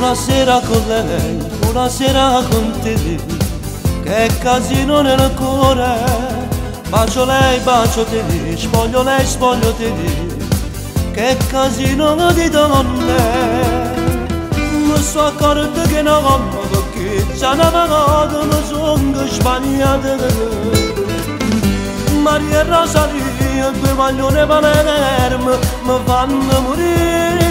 Una sera con lei, una sera con te, che casino nel cuore. Bacio lei, bacio te, spoglio lei, spoglio te, che casino di donne. Non so accorto che non amo, che già una vegata non sono sbagliate. Maria e Rosalia, due maglione Palermo, mi fanno morire.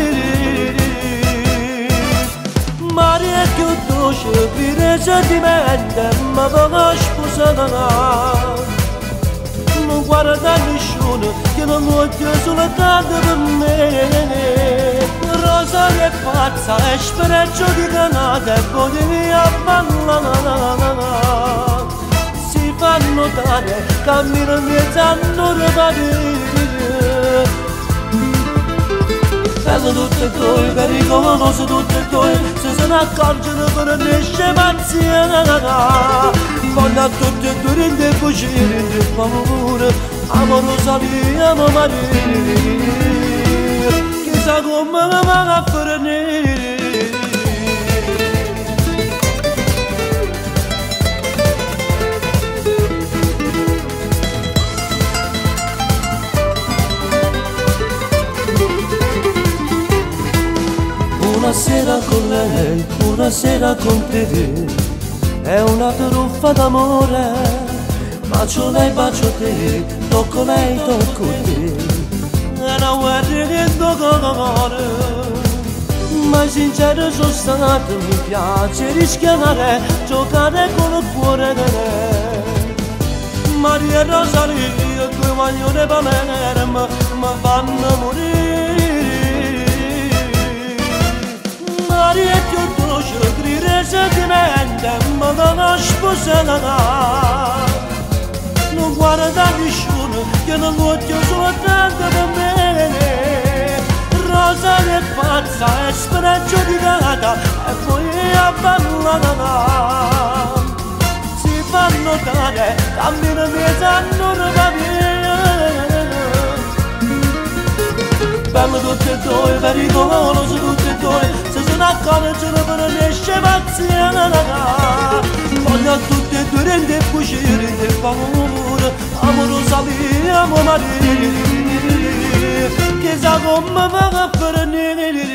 Maria è più dolce, più sentimento, ma poco sposata. Non guarda nessuno, che non voglio soltanto per me. Rosaria è pazza, è spreccio di canata, e potevi abbandonare. Si fa notare, cammino in mezzo a noi. Bello tutte e due, pericoloso tutte e due, se ne accorgono per nesce pazzia. Voglio a tutte e due rende fucile, rende paura, amo Rosalia, amo Maria, chissà come mi va a fornire. Una sera con lei, una sera con te, è una truffa d'amore. Bacio lei, bacio te, tocco lei, tocco te, è una guerra che cuore. Ma sincero sono stato, mi piace rischiare, giocare con il cuore di lei. Maria e Rosalia, due maglione Palermo, mi fanno morire. Maria è più dolce, grida sentimento, ma non sposata. Non guarda nessuno, che non voglio soltanto per me. Rosalia è pazza, è spreccio di gata, e poi abbandonata. Si fa notare, cammino mezzo a non bello tutte e due, pericoloso tutte e due, se ne accorgono per nesce pazzia. Voglio a tutte e due rende fucile, rende paura, amo Rosalia, amo Maria, chissà come va a fornire.